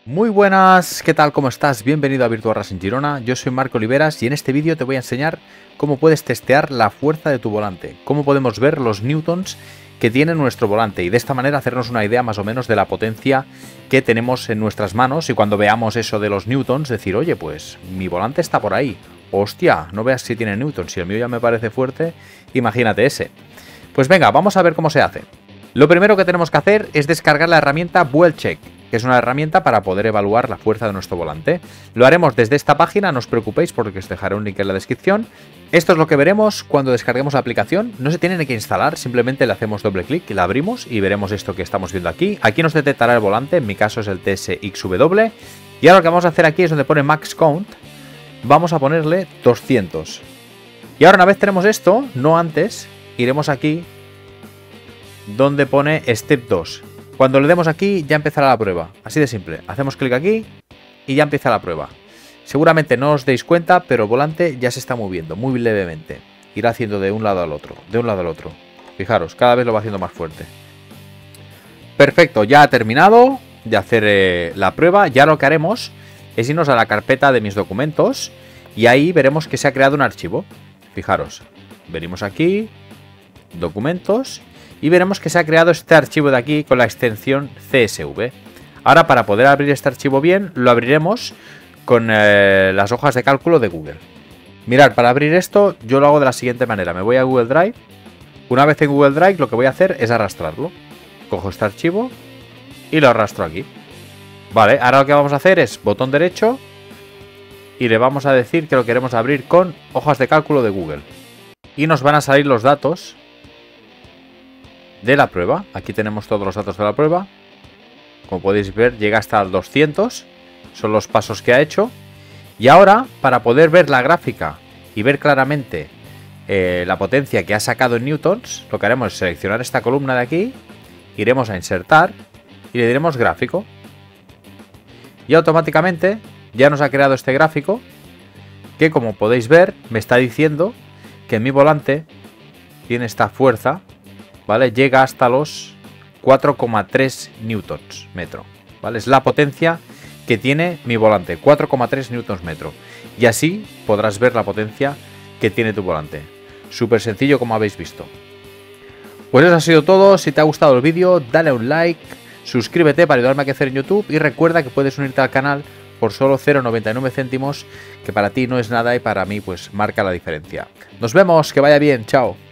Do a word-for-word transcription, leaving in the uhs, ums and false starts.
Muy buenas, ¿qué tal? ¿Cómo estás? Bienvenido a Virtua Racing Girona, yo soy Marco Oliveras y en este vídeo te voy a enseñar cómo puedes testear la fuerza de tu volante, cómo podemos ver los newtons que tiene nuestro volante y de esta manera hacernos una idea más o menos de la potencia que tenemos en nuestras manos y cuando veamos eso de los newtons decir, oye, pues mi volante está por ahí, hostia, no veas si tiene newtons, si el mío ya me parece fuerte, imagínate ese. Pues venga, vamos a ver cómo se hace. Lo primero que tenemos que hacer es descargar la herramienta WeldCheck, que es una herramienta para poder evaluar la fuerza de nuestro volante. Lo haremos desde esta página, no os preocupéis porque os dejaré un link en la descripción. Esto es lo que veremos cuando descarguemos la aplicación. No se tiene ni que instalar, simplemente le hacemos doble clic, la abrimos y veremos esto que estamos viendo aquí. Aquí nos detectará el volante, en mi caso es el T S X W. Y ahora lo que vamos a hacer aquí es donde pone Max Count, vamos a ponerle doscientos. Y ahora una vez tenemos esto, no antes, iremos aquí donde pone Step dos. Cuando le demos aquí ya empezará la prueba, así de simple. Hacemos clic aquí y ya empieza la prueba. Seguramente no os deis cuenta, pero el volante ya se está moviendo muy levemente. Irá haciendo de un lado al otro, de un lado al otro. Fijaros, cada vez lo va haciendo más fuerte. Perfecto, ya ha terminado de hacer eh, la prueba. Ya lo que haremos es irnos a la carpeta de mis documentos y ahí veremos que se ha creado un archivo. Fijaros, venimos aquí, documentos, y veremos que se ha creado este archivo de aquí con la extensión C S V. Ahora, para poder abrir este archivo bien, lo abriremos con eh, las hojas de cálculo de Google. Mirad, para abrir esto yo lo hago de la siguiente manera. Me voy a Google Drive. Una vez en Google Drive lo que voy a hacer es arrastrarlo. Cojo este archivo y lo arrastro aquí. Vale, ahora lo que vamos a hacer es botón derecho y le vamos a decir que lo queremos abrir con hojas de cálculo de Google. Y nos van a salir los datos de la prueba. Aquí tenemos todos los datos de la prueba. Como podéis ver, llega hasta el doscientos. Son los pasos que ha hecho. Y ahora, para poder ver la gráfica y ver claramente eh, la potencia que ha sacado en newtons, lo que haremos es seleccionar esta columna de aquí, iremos a insertar y le diremos gráfico. Y automáticamente ya nos ha creado este gráfico que, como podéis ver, me está diciendo que mi volante tiene esta fuerza, ¿vale? Llega hasta los cuatro coma tres newtons metro, ¿vale? Es la potencia que tiene mi volante, cuatro coma tres newtons metro. Y así podrás ver la potencia que tiene tu volante. Súper sencillo, como habéis visto. Pues eso ha sido todo. Si te ha gustado el vídeo, dale un like, suscríbete para ayudarme a crecer en YouTube y recuerda que puedes unirte al canal por solo cero coma noventa y nueve céntimos, que para ti no es nada y para mí pues marca la diferencia. Nos vemos, que vaya bien, chao.